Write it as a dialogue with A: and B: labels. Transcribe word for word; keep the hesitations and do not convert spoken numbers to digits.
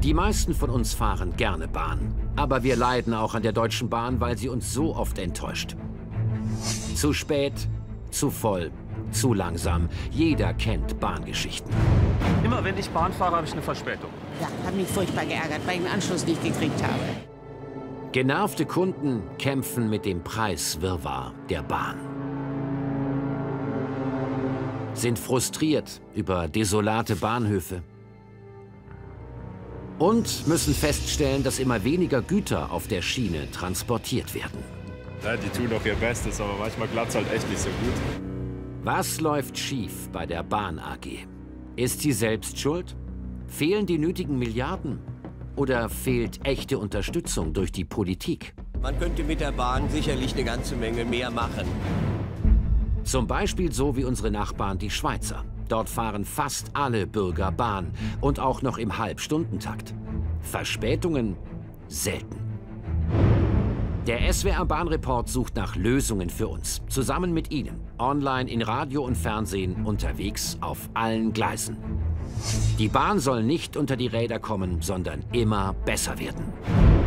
A: Die meisten von uns fahren gerne Bahn. Aber wir leiden auch an der Deutschen Bahn, weil sie uns so oft enttäuscht. Zu spät, zu voll, zu langsam. Jeder kennt Bahngeschichten.
B: Immer wenn ich Bahn fahre, habe ich eine Verspätung.
C: Ja, hat mich furchtbar geärgert, weil ich den Anschluss nicht gekriegt habe.
A: Genervte Kunden kämpfen mit dem Preiswirrwarr der Bahn. Sind frustriert über desolate Bahnhöfe. Und müssen feststellen, dass immer weniger Güter auf der Schiene transportiert werden.
D: Ja, die tun doch ihr Bestes, aber manchmal klappt es halt echt nicht so gut.
A: Was läuft schief bei der Bahn A G? Ist sie selbst schuld? Fehlen die nötigen Milliarden? Oder fehlt echte Unterstützung durch die Politik?
E: Man könnte mit der Bahn sicherlich eine ganze Menge mehr machen.
A: Zum Beispiel so wie unsere Nachbarn, die Schweizer. Dort fahren fast alle Bürger Bahn und auch noch im Halbstundentakt. Verspätungen selten. Der S W R-Bahnreport sucht nach Lösungen für uns. Zusammen mit Ihnen. Online, in Radio und Fernsehen, unterwegs auf allen Gleisen. Die Bahn soll nicht unter die Räder kommen, sondern immer besser werden.